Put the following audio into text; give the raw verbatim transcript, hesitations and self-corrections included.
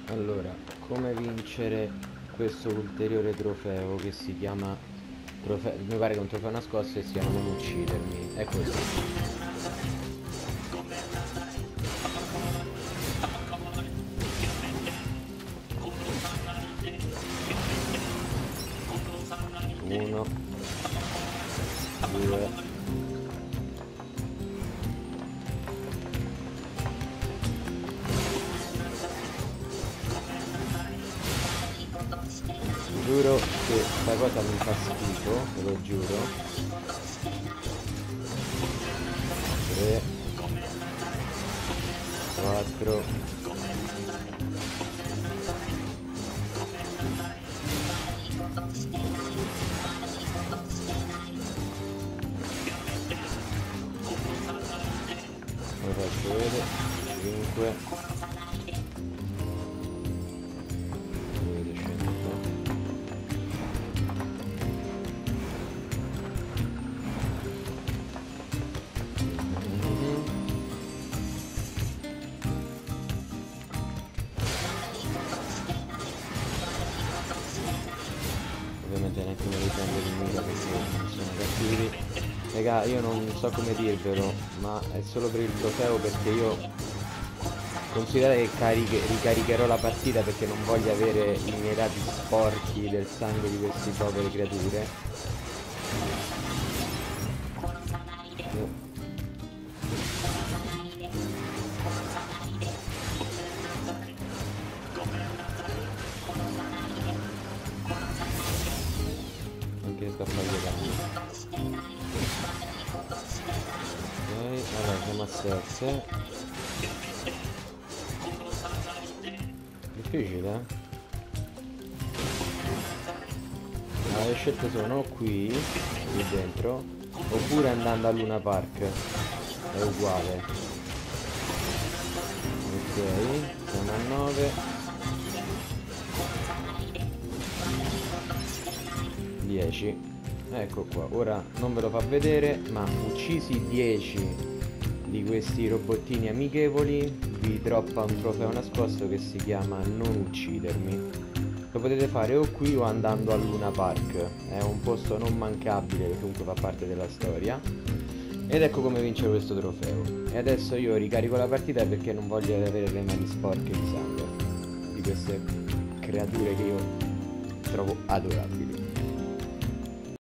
Allora, come vincere questo ulteriore trofeo che si chiama trofeo, mi pare che è un trofeo nascosto e si chiama non uccidermi, è così. Uno, due, giuro che sta cosa mi fa schifo, ve lo giuro. Tre, quattro, lo faccio vedere, cinque, ovviamente neanche me li prendo di mira perché sono cattivi. Raga, io non so come dirvelo, ma è solo per il trofeo, perché io considerate che cariche, ricaricherò la partita perché non voglio avere i miei dati sporchi del sangue di queste povere creature. Non riesco a fargli danni. Ok, allora siamo a sette. Difficile, eh? Allora, le scelte sono qui, qui dentro, oppure andando a Luna Park. È uguale. Ok, siamo a nove. dieci. Ecco qua, ora non ve lo fa vedere, ma uccisi dieci di questi robottini amichevoli vi droppa un trofeo nascosto che si chiama non uccidermi. Lo potete fare o qui o andando a Luna Park, è un posto non mancabile che comunque fa parte della storia. Ed ecco come vince questo trofeo. E adesso io ricarico la partita perché non voglio avere le mani sporche di sangue di queste creature che io trovo adorabili.